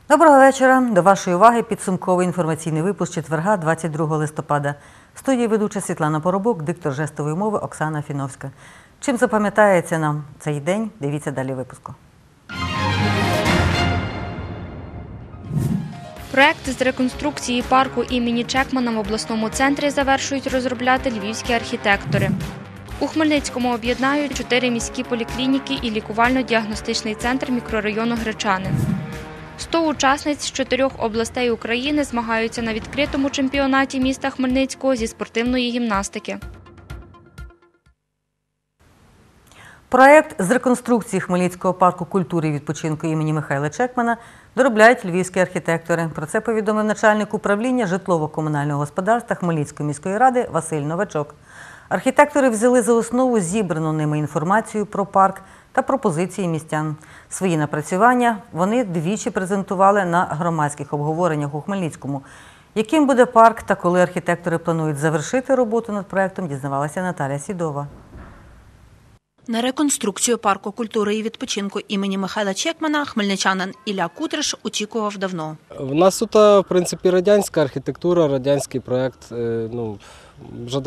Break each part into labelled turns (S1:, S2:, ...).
S1: Доброго вечора. До вашої уваги підсумковий інформаційний випуск четверга, 22 листопада. В студії ведуча Світлана Поробок, диктор жестової мови Оксана Фіновська. Чим запам'ятається нам цей день, дивіться далі випуску.
S2: Проект з реконструкції парку імені Чекмана в обласному центрі завершують розробляти львівські архітектори. У Хмельницькому об'єднають 4 міські поліклініки і лікувально-діагностичний центр мікрорайону Гречани. 100 учасниць з 4 областей України змагаються на відкритому чемпіонаті міста Хмельницького зі спортивної гімнастики.
S1: Проект з реконструкції Хмельницького парку культури і відпочинку імені Михайла Чекмана доробляють львівські архітектори. Про це повідомив начальник управління житлово-комунального господарства Хмельницької міської ради Василь Новачок. Архітектори взяли за основу зібрану ними інформацію про парк та пропозиції містян. Свої напрацювання вони двічі презентували на громадських обговореннях у Хмельницькому. Яким буде парк та коли архітектори планують завершити роботу над проектом, дізнавалася Наталя Сідова.
S3: На реконструкцію парку культури і відпочинку імені Михайла Чекмана хмельничанин Ілля Кутриш очікував давно.
S4: У нас тут, в принципі, радянська архітектура, радянський проєкт. Вже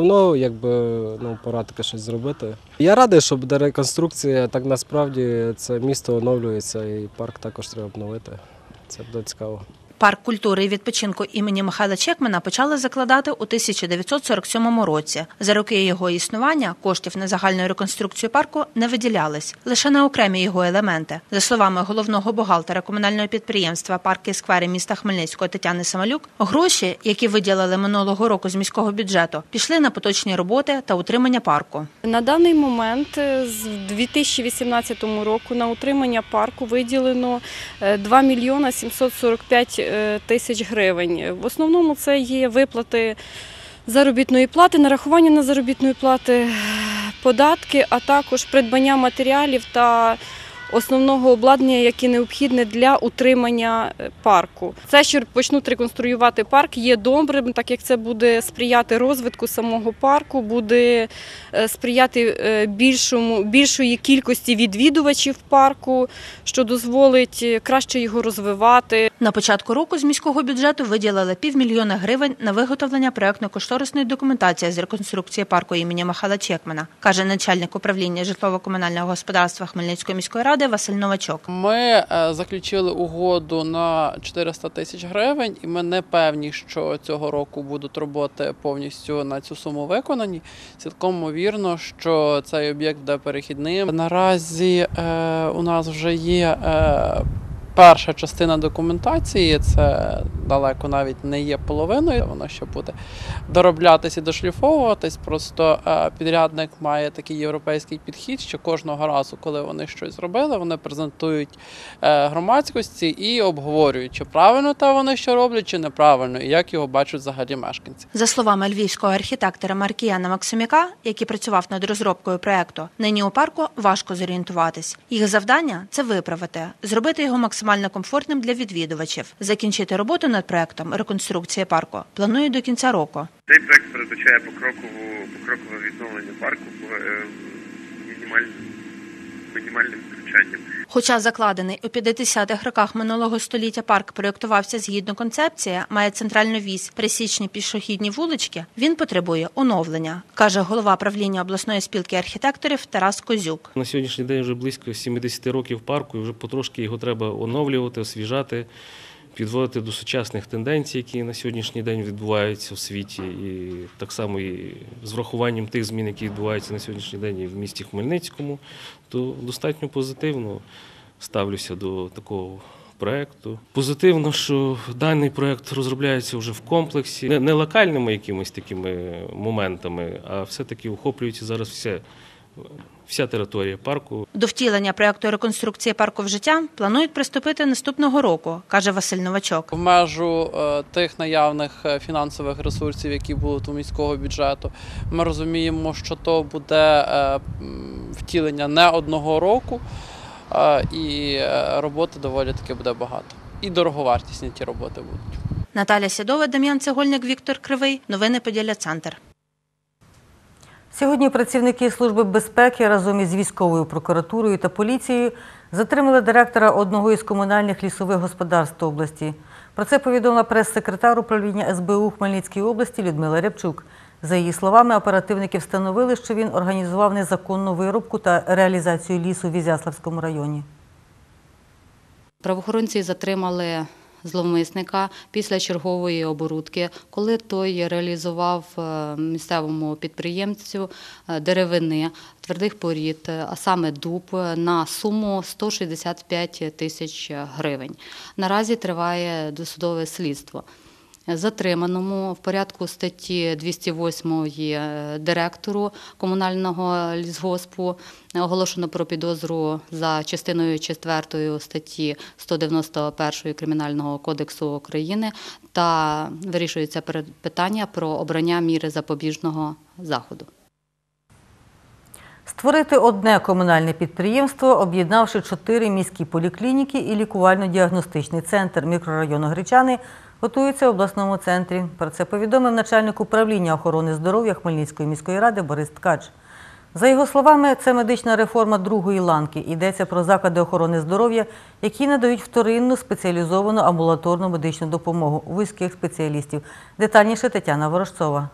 S4: давно пора таке щось зробити. Я радий, що буде реконструкція, так насправді це місто оновлюється і парк також треба обновити. Це буде цікаво.
S3: Парк культури і відпочинку імені Михайла Чекмана почали закладати у 1947 році. За роки його існування коштів на загальну реконструкцію парку не виділялись, лише на окремі його елементи. За словами головного бухгалтера комунального підприємства «Парки і сквери» міста Хмельницького Тетяни Самолюк, гроші, які виділили минулого року з міського бюджету, пішли на поточні роботи та утримання парку.
S5: На даний момент з 2018 року на утримання парку виділено 2 мільйона 745 тисяч гривень. В основному це є виплати заробітної плати, нарахування на заробітної плати, податки, а також придбання матеріалів та основного обладнання, яке необхідне для утримання парку. Це, що почнуть реконструювати парк, є добрим, так як це буде сприяти розвитку самого парку, буде сприяти більшої кількості відвідувачів парку, що дозволить краще його розвивати.
S3: На початку року з міського бюджету виділили 500 000 гривень на виготовлення проєктно-кошторисної документації з реконструкції парку імені Михайла Чекмана, каже начальник управління житлово-комунального господарства Хмельницької міської ради Василь Новачок.
S6: Ми заключили угоду на 400 тисяч гривень і ми не певні, що цього року будуть роботи повністю на цю суму виконані. Цілком ймовірно, що цей об'єкт буде перехідним. Наразі у нас вже є перша частина документації, це далеко навіть не є половиною, воно ще буде дороблятися і дошліфовуватись. Просто підрядник має такий європейський підхід, що кожного разу, коли вони щось зробили, вони презентують громадськості і обговорюють, чи правильно те вони що роблять, чи неправильно, і як його бачать взагалі мешканці.
S3: За словами львівського архітектора Маркіяна Максимюка, який працював над розробкою проєкту, нині у парку важко зорієнтуватись. Їх завдання – це виправити, зробити його максимально комфортним для відвідувачів. Закінчити роботу над проєктом реконструкції парку планують до кінця року.
S7: Цей проєкт передбачає покрокове відновлення парку мінімальним втручанням.
S3: Хоча закладений у 50-х роках минулого століття парк проєктувався згідно концепції, має центральну вісь, пересічні пішохідні вулички, він потребує оновлення, каже голова правління обласної спілки архітекторів Тарас Козюк.
S8: На сьогоднішній день вже близько 70 років парку, і вже потрошки його треба оновлювати, освіжати, підводити до сучасних тенденцій, які на сьогоднішній день відбуваються у світі, і так само і з врахуванням тих змін, які відбуваються на сьогоднішній день і в місті Хмельницькому, то достатньо позитивно ставлюся до такого проєкту. Позитивно, що даний проєкт розробляється вже в комплексі, не локальними якимись такими моментами, а все-таки охоплюється зараз вся територія парку.
S3: До втілення проєкту реконструкції парку в життя планують приступити наступного року, каже Василь Новачок.
S6: В межу тих наявних фінансових ресурсів, які будуть у міського бюджету, ми розуміємо, що то буде втілення не одного року, і роботи доволі таки буде багато. І дороговартісні ті роботи будуть.
S3: Наталя Сідова, Дем'ян Цегольник, Віктор Кривий. Новини Поділля Центр.
S1: Сьогодні працівники Служби безпеки разом із військовою прокуратурою та поліцією затримали директора одного із комунальних лісових господарств області. Про це повідомила прес-секретар управління СБУ у Хмельницькій області Людмила Рябчук. За її словами, оперативники встановили, що він організував незаконну вирубку та реалізацію лісу в Ізяславському районі.
S9: Правоохоронці затримали зловмисника після чергової оборудки, коли той реалізував місцевому підприємцю деревини, твердих порід, а саме дуб, на суму 165 тисяч гривень. Наразі триває досудове слідство. Затриманому в порядку статті 208 директору комунального лісгоспу оголошено про підозру за частиною 4 статті 191 Кримінального кодексу України та вирішується питання про обрання міри запобіжного заходу.
S1: Створити одне комунальне підприємство, об'єднавши 4 міські поліклініки і лікувально-діагностичний центр мікрорайону Гречани, готуються в обласному центрі. Про це повідомив начальник управління охорони здоров'я Хмельницької міської ради Борис Ткач. За його словами, це медична реформа другої ланки. Йдеться про заклади охорони здоров'я, які надають вторинну спеціалізовану амбулаторну медичну допомогу вузьких спеціалістів. Детальніше Тетяна Ворожцова.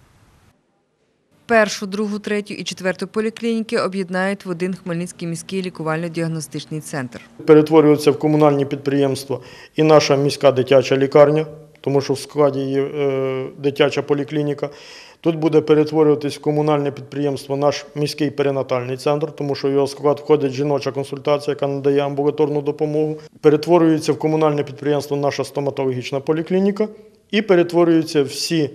S10: Першу, другу, третю і четверту поліклініки об'єднають в один Хмельницький міський лікувально-діагностичний центр.
S11: Перетворюється в комунальні підприємства і наша міська дитяча лікарня, тому що в складі є дитяча поліклініка. Тут буде перетворюватись в комунальне підприємство наш міський перинатальний центр, тому що в його склад входить жіноча консультація, яка надає амбулаторну допомогу. Перетворюється в комунальне підприємство наша стоматологічна поліклініка і перетворюються всі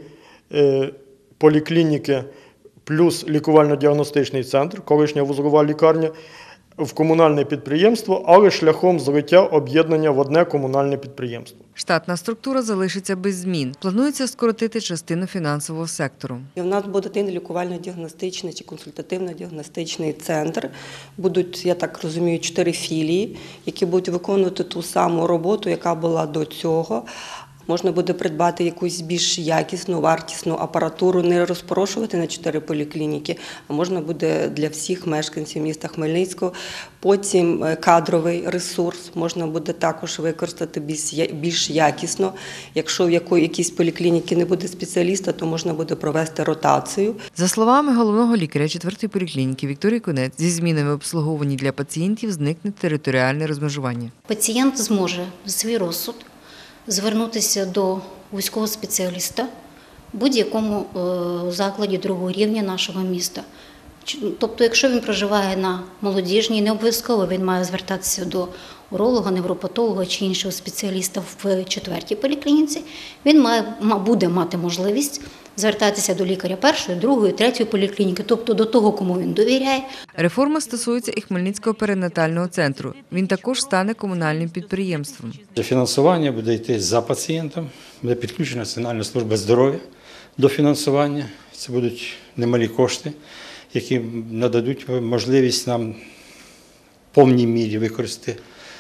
S11: поліклініки плюс лікувально-діагностичний центр, колишня вузлова лікарня, в комунальне підприємство, але шляхом злиття об'єднання в одне комунальне підприємство.
S10: Штатна структура залишиться без змін. Планується скоротити частину фінансового сектору.
S12: У нас буде один лікувально-діагностичний чи консультативно-діагностичний центр. Будуть, я так розумію, 4 філії, які будуть виконувати ту саму роботу, яка була до цього. Можна буде придбати якусь більш якісну, вартісну апаратуру, не розпорошувати на 4 поліклініки, а можна буде для всіх мешканців міста Хмельницького. Потім кадровий ресурс можна буде також використати більш якісно. Якщо в якійсь поліклініки не буде спеціаліста, то можна буде провести ротацію.
S10: За словами головного лікаря 4-ї поліклініки Вікторії Конець, зі змінами в обслуговуванні для пацієнтів зникне територіальне розмежування.
S13: Пацієнт зможе за свій розсуд звернутися до вузького спеціаліста в будь-якому закладі другого рівня нашого міста. Тобто, якщо він проживає на Молодіжній, не обов'язково він має звертатися до уролога, невропатолога чи іншого спеціаліста в 4-й поліклініці, він буде мати можливість звертатися до лікаря 1-ї, 2-ї, 3-ї поліклініки, тобто до того, кому він довіряє.
S10: Реформа стосується і Хмельницького перинатального центру. Він також стане комунальним підприємством.
S14: Фінансування буде йти за пацієнтом, буде підключена Національна служба здоров'я до фінансування. Це будуть немалі кошти, які нададуть можливість нам в повній мірі використати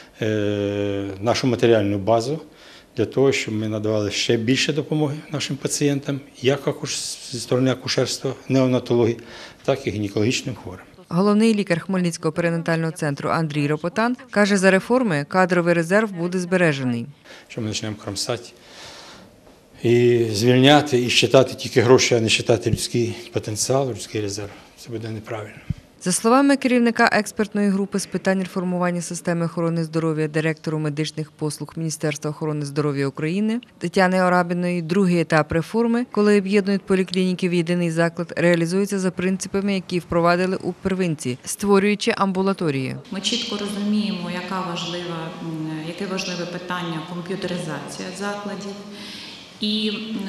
S14: нашу матеріальну базу для того, щоб ми надавали ще більше допомоги нашим пацієнтам, як зі сторони акушерства, неонатології, так і гінекологічним хворим.
S10: Головний лікар Хмельницького перинатального центру Андрій Ропотан каже, за реформи кадровий резерв буде збережений.
S14: Що ми почнемо кромсати і звільняти, і считати тільки гроші, а не считати людський потенціал, людський резерв. Це буде неправильно.
S10: За словами керівника експертної групи з питань реформування системи охорони здоров'я, директору медичних послуг Міністерства охорони здоров'я України Тетяни Орабіної, другий етап реформи, коли об'єднують поліклініки в єдиний заклад, реалізується за принципами, які впровадили у первинці, створюючи амбулаторії.
S15: Ми чітко розуміємо, яке важливе питання комп'ютеризація закладів. І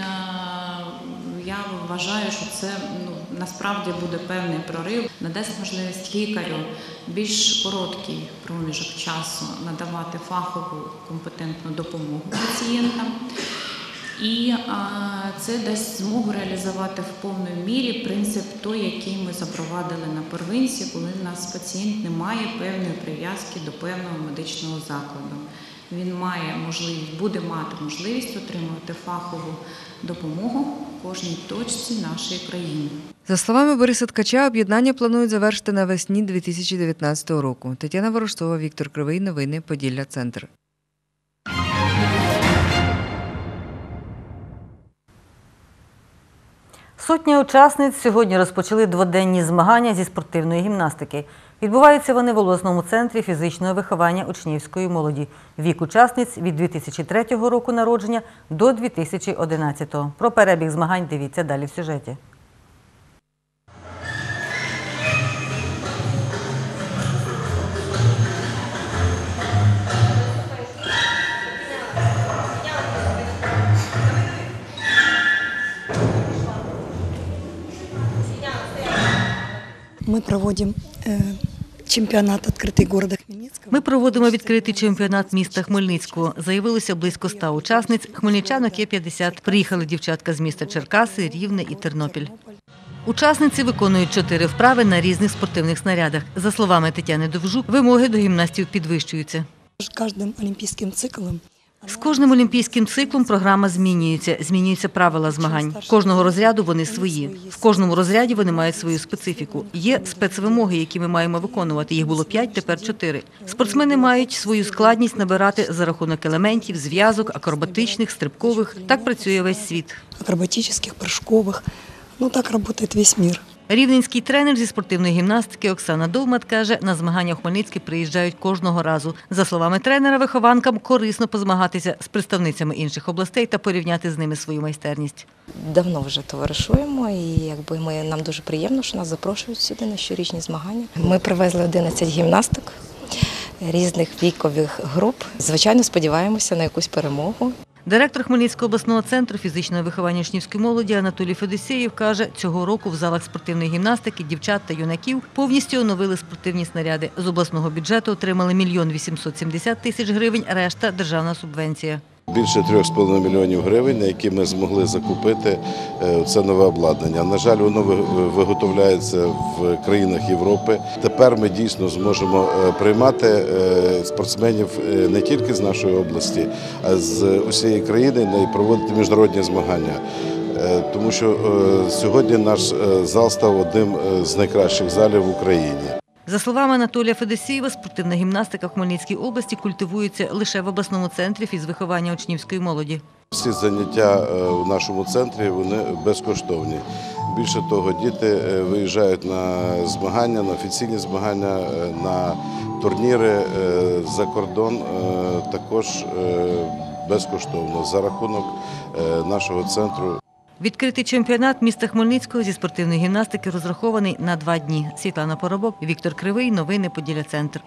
S15: я вважаю, що це насправді буде певний прорив, надасть можливість лікарю більш короткий проміжок часу надавати фахову компетентну допомогу пацієнтам. І це дасть змогу реалізувати в повній мірі принцип той, який ми запровадили на первинці, коли в нас пацієнт не має певної прив'язки до певного медичного закладу. він має можливість, буде мати можливість отримувати фахову допомогу в кожній точці нашої країни.
S10: За словами Бориса Ткача, об'єднання планують завершити навесні 2019 року. Тетяна Ворожцова, Віктор Кривий. Новини Поділля Центр.
S1: Сотні учасниць сьогодні розпочали дводенні змагання зі спортивної гімнастики. Відбуваються вони в обласному центрі фізичного виховання учнівської молоді. Вік учасниць від 2003 року народження до 2011. Про перебіг змагань дивіться далі в сюжеті.
S16: Ми проводимо чемпіонат відкритий города Хмельницького.
S1: Ми проводимо відкритий чемпіонат міста Хмельницького. Заявилося близько 100 учасниць. Хмельничанок є 50. Приїхали дівчатка з міста Черкаси, Рівне і Тернопіль. Учасниці виконують 4 вправи на різних спортивних снарядах. За словами Тетяни Довжук, вимоги до гімнастів підвищуються.
S16: Кожним олімпійським циклом
S1: З кожним олімпійським циклом програма змінюються правила змагань. Кожного розряду вони свої. В кожному розряді вони мають свою специфіку. Є спецвимоги, які ми маємо виконувати. Їх було 5, тепер 4. Спортсмени мають свою складність набирати за рахунок елементів, зв'язок, акробатичних, стрибкових. Так працює весь світ.
S16: акробатичних, прыжкових. Ну так працює весь світ.
S1: Рівненський тренер зі спортивної гімнастики Оксана Довмат каже, на змагання у Хмельницький приїжджають кожного разу. За словами тренера, вихованкам корисно позмагатися з представницями інших областей та порівняти з ними свою майстерність.
S17: Давно вже товаришуємо і нам дуже приємно, що нас запрошують сюди на щорічні змагання. Ми привезли 11 гімнасток різних вікових груп. Звичайно, сподіваємося на якусь перемогу.
S1: Директор Хмельницького обласного центру фізичного виховання учнівської молоді Анатолій Федосєєв каже, цього року в залах спортивної гімнастики дівчат та юнаків повністю оновили спортивні снаряди. З обласного бюджету отримали 1 870 000 гривень, решта – державна субвенція.
S18: Більше 3,5 мільйонів гривень, на які ми змогли закупити це нове обладнання. На жаль, воно виготовляється в країнах Європи. Тепер ми дійсно зможемо приймати спортсменів не тільки з нашої області, а з усієї країни і проводити міжнародні змагання. Тому що сьогодні наш зал став одним з найкращих залів в Україні.
S1: За словами Анатолія Федосєєва, спортивна гімнастика в Хмельницькій області культивується лише в обласному центрі фізвиховання учнівської молоді.
S18: Всі заняття в нашому центрі вони безкоштовні. Більше того, діти виїжджають на змагання, на офіційні змагання, на турніри за кордон також безкоштовно за рахунок нашого центру.
S1: Відкритий чемпіонат міста Хмельницького зі спортивної гімнастики розрахований на 2 дні. Світлана Поробок, Віктор Кривий. Новини Поділля Центр.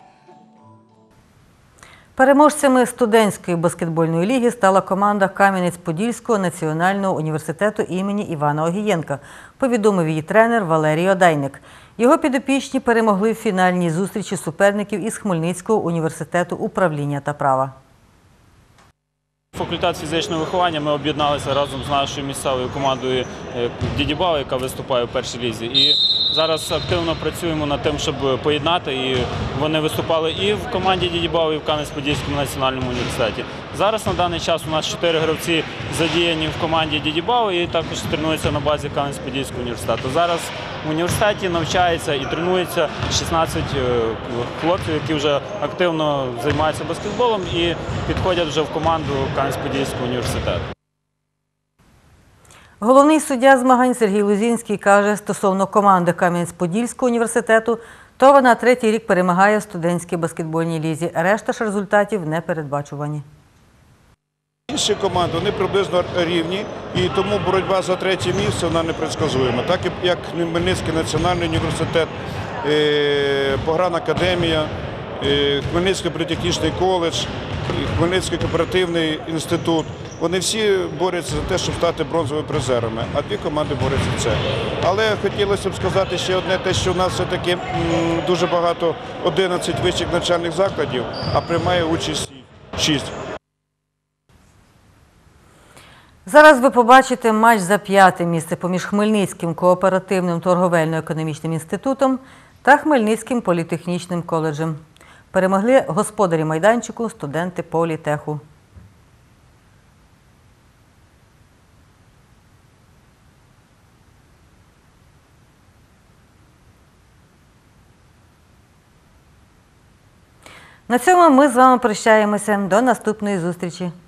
S1: Переможцями студентської баскетбольної ліги стала команда Кам'янець-Подільського національного університету імені Івана Огієнка, повідомив її тренер Валерій Одайник. Його підопічні перемогли в фінальній зустрічі суперників із Хмельницького університету управління та права.
S19: Факультет фізичного виховання ми об'єдналися разом з нашою місцевою командою Дідібао, яка виступає у першій лізі. І зараз активно працюємо над тим, щоб поєднати. І вони виступали і в команді Дідібао, і в Кам'янець-Подільському національному університеті. Зараз на даний час у нас 4 гравці задіяні в команді Дідібао і також тренуються на базі Кам'янець-Подільського університету. Зараз в університеті навчається і тренується 16 хлопців, які вже активно займаються баскетболом і підходять вже в команду Кам'янець-Подільського університету.
S1: Головний суддя змагань Сергій Лузінський каже, стосовно команди Кам'янець-Подільського університету, то вона 3-й рік перемагає в студентській баскетбольній лізі. Решта ж результатів не передбачувані.
S20: Інші команди, вони приблизно рівні, і тому боротьба за 3-є місце вона непредсказуема. Так як Хмельницький національний університет, Погран академія, Хмельницький політехнічний коледж, Хмельницький кооперативний інститут. Вони всі борються за те, щоб стати бронзовими призерами, а 2 команди борються за це. Але хотілося б сказати ще одне, те, що у нас все-таки дуже багато, 11 вищих навчальних закладів, а приймає участь 6.
S1: Зараз ви побачите матч за 5-те місце поміж Хмельницьким кооперативним торговельно-економічним інститутом та Хмельницьким політехнічним коледжем. Перемогли господарі майданчику, студенти політеху. На цьому ми з вами прощаємося. До наступної зустрічі.